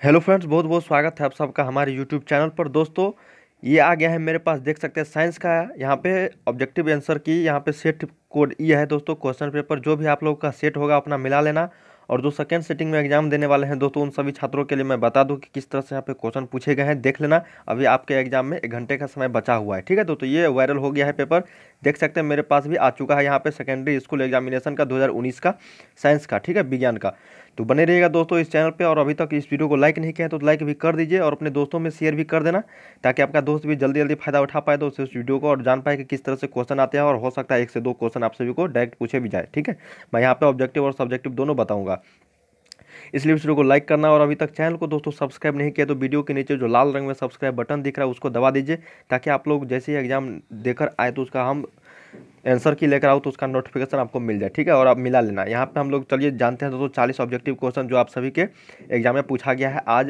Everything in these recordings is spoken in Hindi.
हेलो फ्रेंड्स, बहुत बहुत स्वागत है आप सबका हमारे यूट्यूब चैनल पर। दोस्तों ये आ गया है मेरे पास, देख सकते हैं साइंस का यहाँ पे ऑब्जेक्टिव आंसर की यहाँ पे सेट कोड ये है दोस्तों। क्वेश्चन पेपर जो भी आप लोगों का सेट होगा अपना मिला लेना। और जो सेकंड सेटिंग में एग्जाम देने वाले हैं दोस्तों, उन सभी छात्रों के लिए मैं बता दूं कि किस तरह से यहाँ पे क्वेश्चन पूछे गए हैं, देख लेना। अभी आपके एग्जाम में 1 घंटे का समय बचा हुआ है, ठीक है दोस्तों। ये वायरल हो गया है पेपर, देख सकते हैं मेरे पास भी आ चुका है यहाँ पे सेकेंडरी स्कूल एग्जामिनेशन का 2019 का साइंस का, ठीक है, विज्ञान का। तो बने रहिएगा दोस्तों इस चैनल पे। और अभी तक इस वीडियो को लाइक नहीं किया है तो लाइक भी कर दीजिए और अपने दोस्तों में शेयर भी कर देना, ताकि आपका दोस्त भी जल्दी जल्दी फायदा उठा पाए दोस्तों इस वीडियो को, और जान पाए कि किस तरह से क्वेश्चन आते हैं। और हो सकता है 1 से 2 क्वेश्चन आप सभी को डायरेक्ट पूछे भी जाए, ठीक है। मैं यहाँ पे ऑब्जेक्टिव और सब्जेक्टिव दोनों बताऊंगा, इसलिए वीडियो को लाइक करना। और अभी तक चैनल को दोस्तों सब्सक्राइब नहीं किया तो वीडियो के नीचे जो लाल रंग में सब्सक्राइब बटन दिख रहा है उसको दबा दीजिए, ताकि आप लोग जैसे ही एग्जाम देकर आए तो उसका हम आंसर की लेकर आओ तो उसका नोटिफिकेशन आपको मिल जाए, ठीक है। और आप मिला लेना। यहाँ पे हम लोग चलिए जानते हैं दोस्तों 40 ऑब्जेक्टिव क्वेश्चन जो आप सभी के एग्जाम में पूछा गया है आज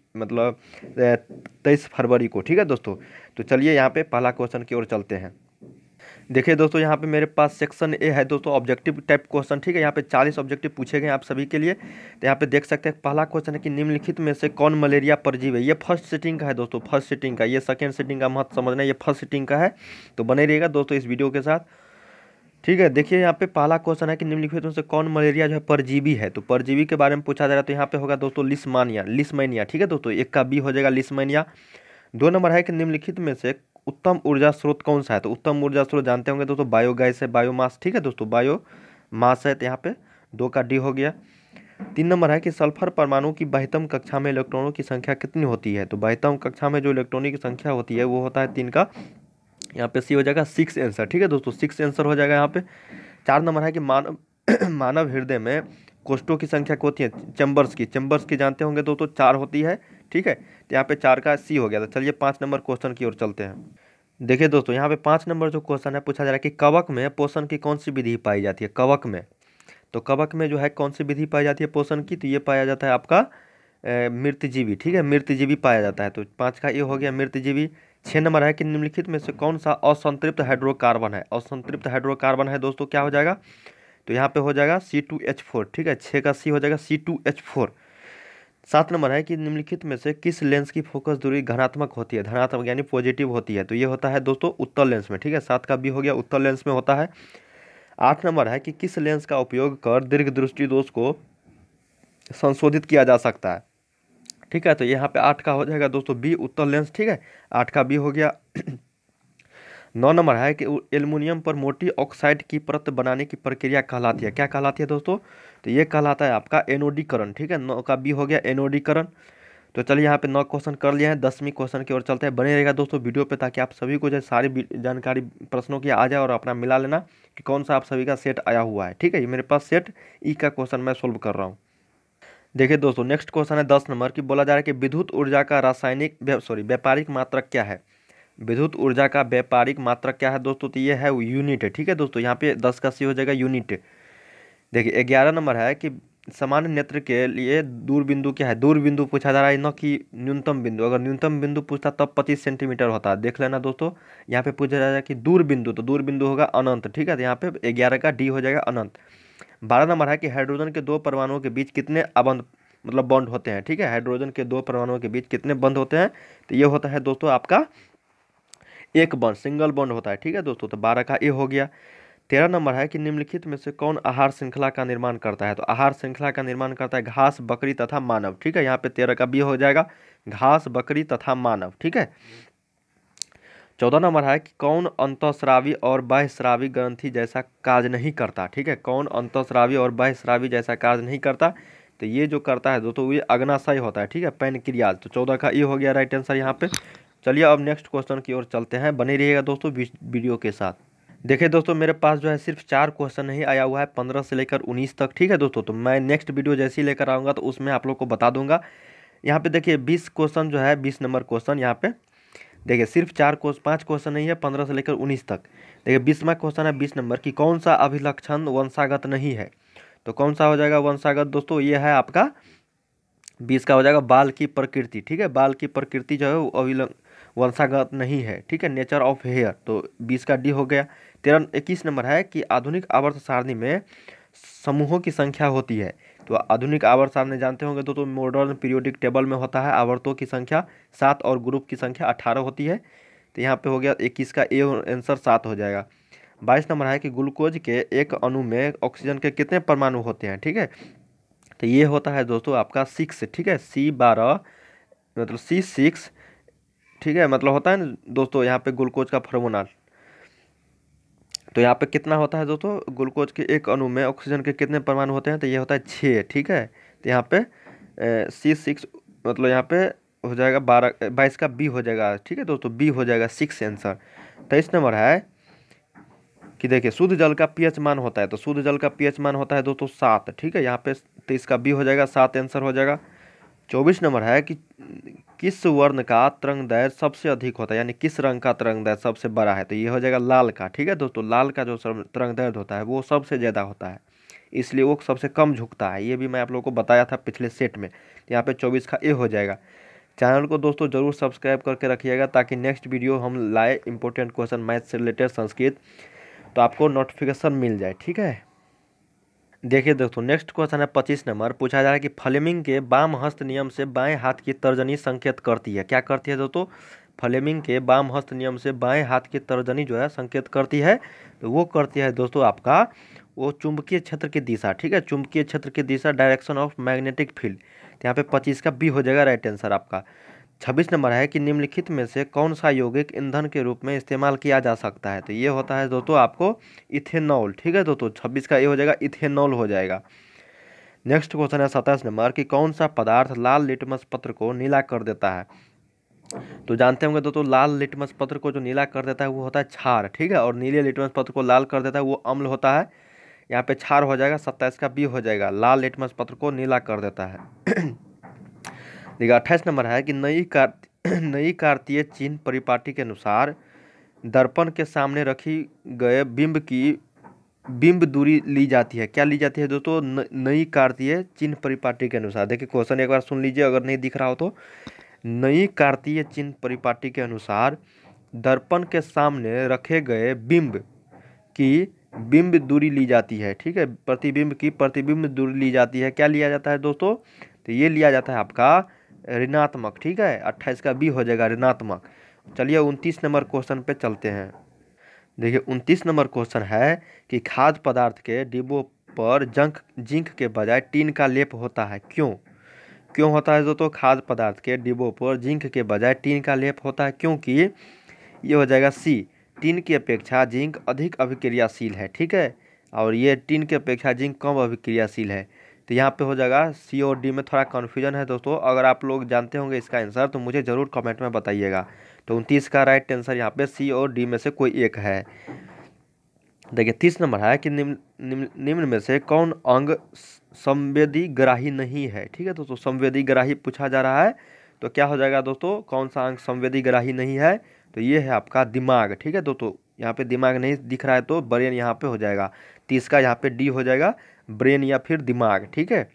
23 फरवरी को, ठीक है दोस्तों। तो चलिए यहाँ पे पहला क्वेश्चन की ओर चलते हैं। देखिए दोस्तों यहाँ पे मेरे पास सेक्शन ए है दोस्तों, ऑब्जेक्टिव टाइप क्वेश्चन, ठीक है। यहाँ पे 40 ऑब्जेक्टिव पूछे गए आप सभी के लिए। तो यहाँ पे देख सकते हैं पहला क्वेश्चन है कि निम्नलिखित में से कौन मलेरिया परजीवी है। ये फर्स्ट सिटिंग का है दोस्तों, फर्स्ट सिटिंग का। ये सेकेंड सिटिंग का मत समझना, ये फर्स्ट सिटिंग का है। तो बने रहिएगा दोस्तों इस वीडियो के साथ, ठीक है। देखिए यहाँ पे पहला क्वेश्चन है कि निम्नलिखित में से कौन मलेरिया जो है परजीवी है। तो परजीवी के बारे में पूछा जा रहा है, तो यहाँ पे होगा दोस्तों लिस्मानिया, ठीक है दोस्तों। एक का बी हो जाएगा लिस्मानिया। 2 नंबर है कि निम्नलिखित में से उत्तम ऊर्जा स्रोत कौन सा है। तो उत्तम ऊर्जा स्रोत जानते होंगे दोस्तों, बायोगैस है, बायोमास, ठीक है दोस्तों, बायोमास है। तो यहाँ पे 2 का डी हो गया। 3 नंबर है कि सल्फर परमाणु की बाह्यतम कक्षा में इलेक्ट्रॉनों की संख्या कितनी होती है। तो बाह्यतम कक्षा में जो इलेक्ट्रॉनों की संख्या होती है वो होता है 3 का। यहाँ पे सी हो जाएगा 6 आंसर, ठीक है दोस्तों, 6 आंसर हो जाएगा यहाँ पे। 4 नंबर है कि मानव हृदय में कोष्ठों की संख्या क्या होती है। चैम्बर्स की जानते होंगे दोस्तों, 4 होती है, ठीक है। तो यहाँ पे 4 का सी हो गया। तो चलिए 5 नंबर क्वेश्चन की ओर चलते हैं। देखिए दोस्तों यहाँ पे 5 नंबर जो क्वेश्चन है पूछा जा रहा है कि कवक में पोषण की कौन सी विधि पाई जाती है। कवक में, तो कवक में जो है कौन सी विधि पाई जाती है पोषण की। तो ये पाया जाता है आपका मृतजीवी, ठीक है, मृतजीवी पाया जाता है। तो 5 का ये हो गया मृतजीवी। 6 नंबर है कि निम्नलिखित में से कौन सा असंतृप्त हाइड्रोकार्बन है। असंतृप्त हाइड्रोकार्बन है दोस्तों, क्या हो जाएगा। तो यहाँ पे हो जाएगा C2H4, ठीक है। 6 का सी हो जाएगा C2H4। 7 नंबर है कि निम्नलिखित में से किस लेंस की फोकस दूरी धनात्मक होती है। धनात्मक यानी पॉजिटिव होती है। तो ये होता है दोस्तों उत्तल लेंस में, ठीक है। 7 का बी हो गया, उत्तल लेंस में होता है। 8 नंबर है कि किस लेंस का उपयोग कर दीर्घ दृष्टि दोष को संशोधित किया जा सकता है, ठीक है। तो यहाँ पे 8 का हो जाएगा दोस्तों बी, उत्तल लेंस, ठीक है। 8 का बी हो गया। 9 नंबर है कि एल्युमिनियम पर मोटी ऑक्साइड की परत बनाने की प्रक्रिया कहलाती है। क्या कहलाती है दोस्तों। तो ये कहलाता है आपका एनोडीकरण, ठीक है। 9 का बी हो गया एनोडीकरण। तो चलिए यहाँ पे 9 क्वेश्चन कर लिए हैं। 10वीं क्वेश्चन की ओर चलते हैं। बने रहेगा दोस्तों वीडियो पे, ताकि आप सभी को जो सारी जानकारी प्रश्नों की आ जाए और अपना मिला लेना कि कौन सा आप सभी का सेट आया हुआ है, ठीक है। ये मेरे पास सेट ई का क्वेश्चन मैं सोल्व कर रहा हूँ। देखिए दोस्तों नेक्स्ट क्वेश्चन है 10 नंबर की। बोला जा रहा है कि विद्युत ऊर्जा का व्यापारिक मात्रक क्या है। विद्युत ऊर्जा का व्यापारिक मात्रक क्या है दोस्तों। तो ये है यूनिट है, ठीक है दोस्तों। यहाँ पे 10 का सी हो जाएगा यूनिट। देखिए 11 नंबर है कि सामान्य नेत्र के लिए दूरबिंदु क्या है। दूरबिंदु पूछा जा रहा है, न कि न्यूनतम बिंदु। अगर न्यूनतम बिंदु पूछता तब 25 सेंटीमीटर होता है, देख लेना दोस्तों। यहाँ पे पूछा जा रहा है कि दूरबिंदु, तो दूरबिंदु होगा अनंत, ठीक है। तो यहाँ पे 11 का डी हो जाएगा अनंत। 12 नंबर है कि हाइड्रोजन के 2 परमाणुओं के बीच कितने बॉन्ड होते हैं, ठीक है। हाइड्रोजन के 2 परमाणुओं के बीच कितने बंध होते हैं। तो ये होता है दोस्तों आपका एक बॉन्ड, सिंगल बॉन्ड होता है, ठीक है दोस्तों। तो 12 का ए हो गया। 13 नंबर है कि निम्नलिखित में से कौन आहार श्रृंखला का निर्माण करता है। तो आहार श्रृंखला का निर्माण करता है घास, बकरी तथा मानव, ठीक है। यहाँ पे 13 का बी हो जाएगा घास, बकरी तथा मानव, ठीक है। 14 नंबर है कि कौन अंतःस्रावी और बाह्यस्रावी ग्रंथि जैसा कार्य नहीं करता, ठीक है। कौन अंतःस्रावी और बाह्यस्रावी जैसा कार्य नहीं करता। तो ये जो करता है दोस्तों ये अग्नाशय होता है, ठीक है, पैनक्रियाज। तो 14 का ये हो गया राइट आंसर यहाँ पे। चलिए अब नेक्स्ट क्वेश्चन की ओर चलते हैं। बने रहिएगा दोस्तों वीडियो के साथ। देखिए दोस्तों मेरे पास जो है सिर्फ 4 क्वेश्चन नहीं आया हुआ है, 15 से लेकर 19 तक, ठीक है दोस्तों। तो मैं नेक्स्ट वीडियो जैसे ही लेकर आऊँगा तो उसमें आप लोग को बता दूंगा। यहाँ पे देखिए 20 क्वेश्चन जो है, 20 नंबर क्वेश्चन यहाँ पे देखिए सिर्फ 5 क्वेश्चन नहीं है, 15 से लेकर 19 तक। देखिए 20वां क्वेश्चन है 20 नंबर की, कौन सा अभिलक्षण वंशागत नहीं है। तो कौन सा हो जाएगा वंशागत दोस्तों। ये है आपका 20 का हो जाएगा बाल की प्रकृति, ठीक है। बाल की प्रकृति जो है वो वंशागत नहीं है, ठीक है, नेचर ऑफ हेयर। तो 20 का डी हो गया। 21 नंबर है कि आधुनिक आवर्त सारणी में समूहों की संख्या होती है। तो आधुनिक आवर्त आपने जानते होंगे तो मॉडर्न पीरियोडिक टेबल में होता है आवर्तों की संख्या 7 और ग्रुप की संख्या 18 होती है। तो यहाँ पे हो गया 21 का ए आंसर 7 हो जाएगा। 22 नंबर है कि ग्लूकोज के एक अणु में ऑक्सीजन के कितने परमाणु होते हैं, ठीक है। तो ये होता है दोस्तों आपका 6, ठीक है, C12 मतलब C6, ठीक है, मतलब होता है ना दोस्तों यहाँ पे ग्लूकोज का फार्मूला। तो यहाँ पे कितना होता है दोस्तों, ग्लूकोज के एक अणु में ऑक्सीजन के कितने परमाणु होते हैं, तो ये होता है 6, ठीक है। तो यहाँ पे C6 मतलब यहाँ पे हो जाएगा 22 का बी हो जाएगा, ठीक है दोस्तों, बी हो जाएगा 6 आंसर। 23 नंबर है कि देखिए शुद्ध जल का पीएच मान होता है, तो शुद्ध जल का पीएच मान होता है दोस्तों 7, ठीक है, यहाँ पे 23 का बी हो जाएगा 7 आंसर हो जाएगा। 24 नंबर है कि किस वर्ण का तरंगदैर्घ्य सबसे अधिक होता है, यानी किस रंग का तरंगदैर्घ्य सबसे बड़ा है, तो ये हो जाएगा लाल का, ठीक है दोस्तों। लाल का जो तरंगदैर्घ्य होता है वो सबसे ज़्यादा होता है, इसलिए वो सबसे कम झुकता है। ये भी मैं आप लोगों को बताया था पिछले सेट में। यहाँ पे 24 का ए हो जाएगा। चैनल को दोस्तों जरूर सब्सक्राइब करके रखिएगा ताकि नेक्स्ट वीडियो हम लाए इंपॉर्टेंट क्वेश्चन मैथ से रिलेटेड संस्कृत, तो आपको नोटिफिकेशन मिल जाए, ठीक है। देखिए दोस्तों नेक्स्ट क्वेश्चन है 25 नंबर, पूछा जा रहा है कि फ्लेमिंग के वाम हस्त नियम से बाएं हाथ की तर्जनी संकेत करती है। क्या करती है दोस्तों, फ्लेमिंग के वाम हस्त नियम से बाएं हाथ की तर्जनी जो है संकेत करती है, तो वो करती है दोस्तों आपका वो चुंबकीय क्षेत्र की दिशा, ठीक है, चुंबकीय क्षेत्र की दिशा, डायरेक्शन ऑफ मैग्नेटिक फील्ड। तो यहाँ पे 25 का बी हो जाएगा राइट आंसर आपका। 26 नंबर है कि निम्नलिखित में से कौन सा यौगिक ईंधन के रूप में इस्तेमाल किया जा सकता है, तो ये होता है दोस्तों आपको इथेनॉल, ठीक है दोस्तों। 26 का ये हो जाएगा इथेनॉल हो जाएगा। नेक्स्ट क्वेश्चन है 27 नंबर कि कौन सा पदार्थ लाल लिटमस पत्र को नीला कर देता है। तो जानते होंगे दोस्तों लाल लिटमस पत्र को जो नीला कर देता है वो होता है क्षार, ठीक है, और नीले लिटमस पत्र को लाल कर देता है वो अम्ल होता है। यहाँ पे क्षार हो जाएगा, 27 का बी हो जाएगा, लाल लिटमस पत्र को नीला कर देता है। देखिए 28 नंबर है कि नई कार्तीय चिन्ह परिपाटी के अनुसार दर्पण के सामने रखी गए बिंब दूरी ली जाती है। क्या ली जाती है दोस्तों, नई कार्तीय चिन्ह परिपाटी के अनुसार। देखिए क्वेश्चन एक बार सुन लीजिए अगर नहीं दिख रहा हो तो। नई कार्तीय चिन्ह परिपाटी के अनुसार दर्पण के सामने रखे गए बिंब की बिंब दूरी ली जाती है, ठीक है, प्रतिबिंब की प्रतिबिंब दूरी ली जाती है। क्या लिया जाता है दोस्तों, तो ये लिया जाता है आपका ऋणात्मक, ठीक है, 28 का बी हो जाएगा ऋणात्मक। चलिए 29 नंबर क्वेश्चन पे चलते हैं। देखिए 29 नंबर क्वेश्चन है कि खाद्य पदार्थ के डिब्बों पर जिंक के बजाय टीन का लेप होता है, क्यों क्यों होता है दोस्तों, खाद्य पदार्थ के डिब्बों पर जिंक के बजाय टीन का लेप होता है, क्योंकि ये हो जाएगा सी, टीन की अपेक्षा जिंक अधिक अभिक्रियाशील है, ठीक है, और ये टीन की अपेक्षा जिंक कम अभिक्रियाशील है। तो यहाँ पे हो जाएगा सी और डी में थोड़ा कन्फ्यूजन है दोस्तों, अगर आप लोग जानते होंगे इसका आंसर तो मुझे ज़रूर कमेंट में बताइएगा। तो 29 का राइट आंसर यहाँ पे सी और डी में से कोई एक है। देखिए 30 नंबर है कि निम्न में से कौन अंग संवेदी ग्राही नहीं है, ठीक है दोस्तों, संवेदी ग्राही पूछा जा रहा है। तो क्या हो जाएगा दोस्तों, कौन सा अंग संवेदी ग्राही नहीं है, तो ये है आपका दिमाग, ठीक है दोस्तों। यहाँ पे दिमाग नहीं दिख रहा है तो ब्रेन यहाँ पे हो जाएगा, 30 का यहाँ पे डी हो जाएगा, ब्रेन या फिर दिमाग, ठीक है।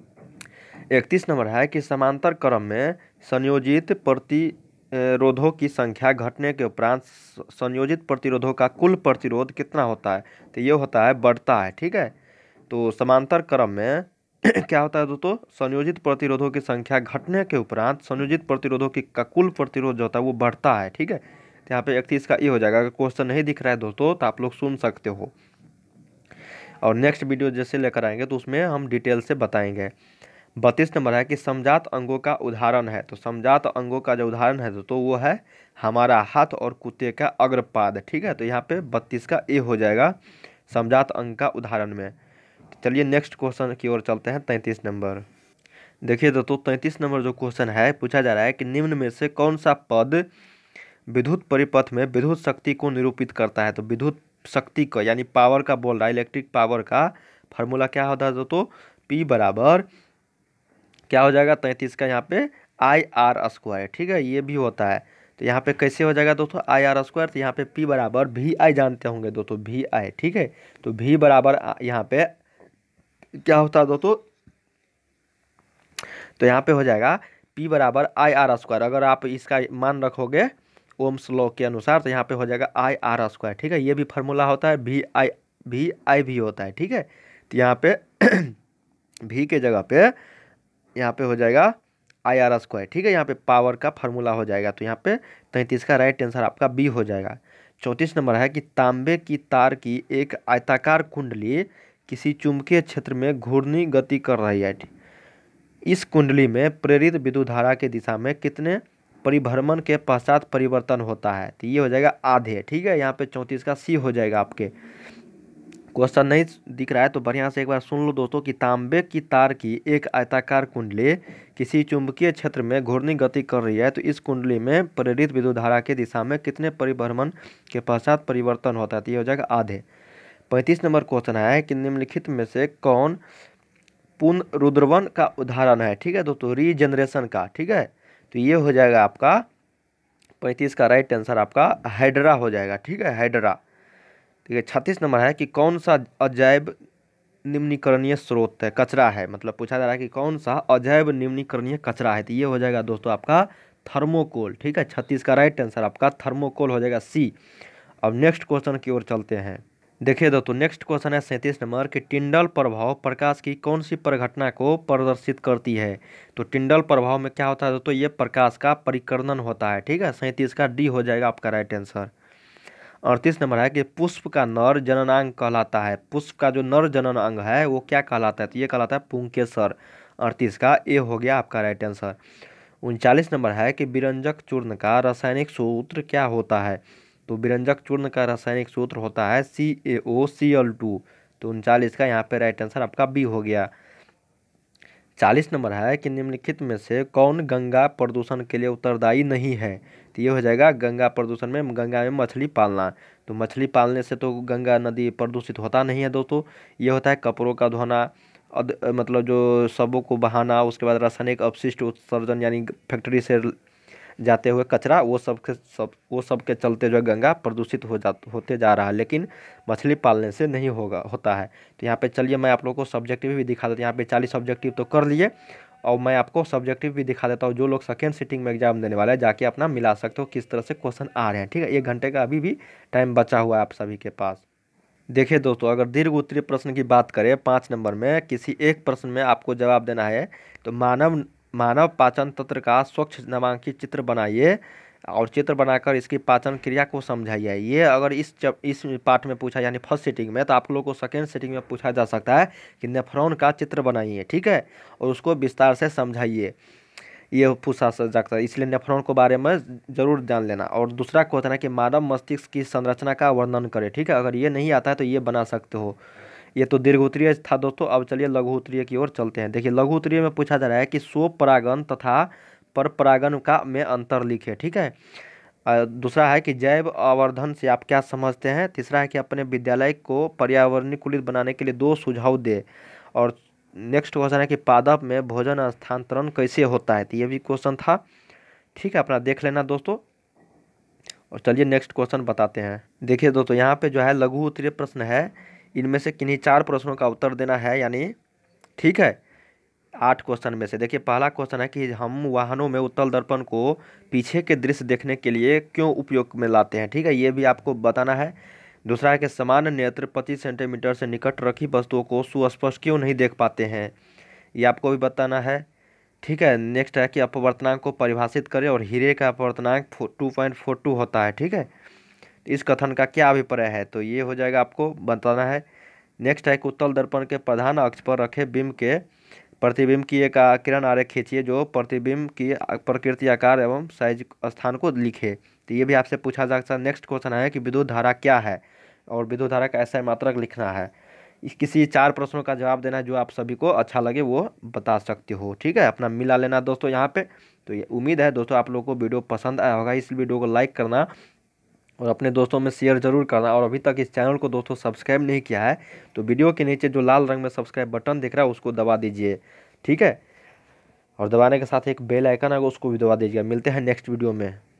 31 नंबर है कि समांतर क्रम में संयोजित प्रतिरोधों की संख्या घटने के उपरांत संयोजित प्रतिरोधों का कुल प्रतिरोध कितना होता है, तो ये होता है बढ़ता है, ठीक है। तो समांतर क्रम में क्या होता है दोस्तों, संयोजित प्रतिरोधों की संख्या घटने के उपरांत संयोजित प्रतिरोधों का कुल प्रतिरोध जो होता है वो बढ़ता है, ठीक है। तो यहाँ पे 31 का ये हो जाएगा। अगर क्वेश्चन नहीं दिख रहा है दोस्तों तो आप लोग सुन सकते हो, और नेक्स्ट वीडियो जैसे लेकर आएंगे तो उसमें हम डिटेल से बताएंगे। 32 नंबर है कि समजात अंगों का उदाहरण है, तो समजात अंगों का जो उदाहरण है तो वो है हमारा हाथ और कुत्ते का अग्रपाद, ठीक है। तो यहाँ पे 32 का ए हो जाएगा समजात अंग का उदाहरण में। चलिए नेक्स्ट क्वेश्चन की ओर चलते हैं 33 नंबर। देखिए दोस्तों 33 नंबर जो क्वेश्चन है पूछा जा रहा है कि निम्न में से कौन सा पद विद्युत परिपथ में विद्युत शक्ति को निरूपित करता है। तो विद्युत शक्ति का यानी पावर का बोल रहा है, इलेक्ट्रिक पावर का फार्मूला क्या होता है दोस्तों, P बराबर क्या हो जाएगा 33 का यहाँ पे IR², ठीक है, ये भी होता है। तो यहाँ पे कैसे हो जाएगा दोस्तों IR², तो यहाँ पे P बराबर VI जानते होंगे दोस्तों, VI, ठीक है। तो V बराबर यहाँ पे क्या होता है दोस्तों, तो यहाँ पे हो जाएगा P बराबर IR²। अगर आप इसका मान रखोगे ओम्स लॉ के अनुसार तो यहाँ पे हो जाएगा IR², ठीक है। ये भी फार्मूला होता है, VI भी होता है, ठीक है। तो यहाँ पे भी के जगह पे यहाँ पे हो जाएगा IR², ठीक है। यहाँ पे पावर का फार्मूला हो जाएगा, तो यहाँ पे 33 का राइट आंसर आपका बी हो जाएगा। 34 नंबर है कि तांबे की तार की एक आयताकार कुंडली किसी चुंबकीय क्षेत्र में घूर्णी गति कर रही है। इस कुंडली में प्रेरित विद्युत धारा की दिशा में कितने परिभ्रमण के पश्चात परिवर्तन होता है? तो ये हो जाएगा आधे, ठीक है। यहाँ पे 34 का सी हो जाएगा। आपके क्वेश्चन नहीं दिख रहा है तो बढ़िया से एक बार सुन लो दोस्तों कि तांबे की तार की एक आयताकार कुंडली किसी चुंबकीय क्षेत्र में घूर्णी गति कर रही है, तो इस कुंडली में प्रेरित विद्युत धारा की दिशा में कितने परिभ्रमण के पश्चात परिवर्तन होता है? तो ये हो जाएगा आधे। 35 नंबर क्वेश्चन है कि निम्नलिखित में से कौन पुनरुद्रवन का उदाहरण है? ठीक है दोस्तों, रीजनरेशन का, ठीक है। तो ये हो जाएगा आपका 35 का राइट आंसर आपका हाइड्रा हो जाएगा, ठीक है, हाइड्रा। ठीक है। 36 नंबर है कि कौन सा अजैव निम्नीकरणीय स्रोत है, कचरा है, मतलब पूछा जा रहा है कि कौन सा अजैव निम्नीकरणीय कचरा है? तो ये हो जाएगा दोस्तों आपका थर्मोकोल, ठीक है। 36 का राइट आंसर आपका थर्मोकोल हो जाएगा सी। अब नेक्स्ट क्वेश्चन की ओर चलते हैं। देखिए दोस्तों, नेक्स्ट क्वेश्चन है 37 नंबर कि टिंडल प्रभाव प्रकाश की कौन सी परिघटना को प्रदर्शित करती है? तो टिंडल प्रभाव में क्या होता है दोस्तों? ये प्रकाश का परिकर्णन होता है, ठीक है। 37 का डी हो जाएगा आपका राइट आंसर। 38 नंबर है कि पुष्प का नर जननांग कहलाता है। पुष्प का जो नर जनन अंग है वो क्या कहलाता है? तो ये कहलाता है पुंकेसर। 38 का ए हो गया आपका राइट आंसर। 39 नंबर है कि विरंजक चूर्ण का रासायनिक सूत्र क्या होता है? तो विरंजक चूर्ण का रासायनिक सूत्र होता है CaOCl2। तो 39 का यहाँ पे राइट आंसर आपका बी हो गया। 40 नंबर है कि निम्नलिखित में से कौन गंगा प्रदूषण के लिए उत्तरदायी नहीं है? तो ये हो जाएगा गंगा प्रदूषण में, गंगा में मछली पालना। तो मछली पालने से तो गंगा नदी प्रदूषित होता नहीं है दोस्तों। ये होता है कपड़ों का धोना, मतलब जो शवों को बहाना, उसके बाद रासायनिक अपशिष्ट उत्सर्जन यानी फैक्ट्री से जाते हुए कचरा, वो सब के चलते जो है गंगा प्रदूषित होते जा रहा है, लेकिन मछली पालने से नहीं होता है। तो यहाँ पे चलिए मैं आप लोगों को सब्जेक्टिव भी दिखा देता हूँ। यहाँ पे 40 सब्जेक्टिव तो कर लिए, और मैं आपको सब्जेक्टिव भी दिखा देता हूँ। जो लोग सेकेंड सिटिंग में एग्जाम देने वाले हैं जाके अपना मिला सकते हो किस तरह से क्वेश्चन आ रहे हैं, ठीक है। 1 घंटे का अभी भी टाइम बचा हुआ है आप सभी के पास। देखिए दोस्तों, अगर दीर्घ उत्तरीय प्रश्न की बात करें 5 नंबर में, किसी एक प्रश्न में आपको जवाब देना है तो मानव पाचन तंत्र का स्वच्छ नामांकित चित्र बनाइए और चित्र बनाकर इसकी पाचन क्रिया को समझाइए। ये अगर इस पार्ट में पूछा यानी फर्स्ट सीटिंग में, तो आप लोगों को सेकेंड सीटिंग में पूछा जा सकता है कि नेफ्रॉन का चित्र बनाइए, ठीक है, और उसको विस्तार से समझाइए। ये पूछा जा सकता है, इसलिए नेफ्रॉन के बारे में जरूर जान लेना। और दूसरा क्वेश्चन है कि मानव मस्तिष्क की संरचना का वर्णन करें, ठीक है। अगर ये नहीं आता है तो ये बना सकते हो। ये तो दीर्घ उत्तरीय था दोस्तों। अब चलिए लघु उत्तरीय की ओर चलते हैं। देखिए लघु उत्तरीय में पूछा जा रहा है कि स्वपरागन तथा परपरागन का में अंतर लिखे, ठीक है। दूसरा है कि जैव आवर्धन से आप क्या समझते हैं। तीसरा है कि अपने विद्यालय को पर्यावरणीकुलित बनाने के लिए 2 सुझाव दे। और नेक्स्ट क्वेश्चन है कि पादप में भोजन स्थानांतरण कैसे होता है। तो ये भी क्वेश्चन था, ठीक है, अपना देख लेना दोस्तों। और चलिए नेक्स्ट क्वेश्चन बताते हैं। देखिए दोस्तों, यहाँ पे जो है लघु उत्तरीय प्रश्न है, इनमें से किन्हीं 4 प्रश्नों का उत्तर देना है, यानी ठीक है 8 क्वेश्चन में से। देखिए पहला क्वेश्चन है कि हम वाहनों में उत्तल दर्पण को पीछे के दृश्य देखने के लिए क्यों उपयोग में लाते हैं, ठीक है, ये भी आपको बताना है। दूसरा है कि सामान्य नेत्र 25 सेंटीमीटर से निकट रखी वस्तुओं को सुस्पष्ट क्यों नहीं देख पाते हैं, ये आपको भी बताना है, ठीक है। नेक्स्ट है कि अपवर्तनांक को परिभाषित करें और हीरे का अपवर्तनांक 2.42 होता है, ठीक है। इस कथन का क्या अभिप्राय है, तो ये हो जाएगा आपको बताना है। नेक्स्ट है कि उत्तल दर्पण के प्रधान अक्ष पर रखे बिंब के प्रतिबिंब की एक किरण आरेख खींचिए जो प्रतिबिंब की प्रकृति, आकार एवं साइज स्थान को लिखे। तो ये भी आपसे पूछा जा सकता है। नेक्स्ट क्वेश्चन है कि विद्युत धारा क्या है और विद्युत धारा का SI मात्रक लिखना है। किसी 4 प्रश्नों का जवाब देना है, जो आप सभी को अच्छा लगे वो बता सकते हो, ठीक है। अपना मिला लेना दोस्तों यहाँ पे। तो ये उम्मीद है दोस्तों आप लोगों को वीडियो पसंद आया होगा। इस वीडियो को लाइक करना और अपने दोस्तों में शेयर जरूर करना। और अभी तक इस चैनल को दोस्तों सब्सक्राइब नहीं किया है तो वीडियो के नीचे जो लाल रंग में सब्सक्राइब बटन दिख रहा है उसको दबा दीजिए, ठीक है। और दबाने के साथ एक बेल आइकन है उसको भी दबा दीजिएगा। मिलते हैं नेक्स्ट वीडियो में।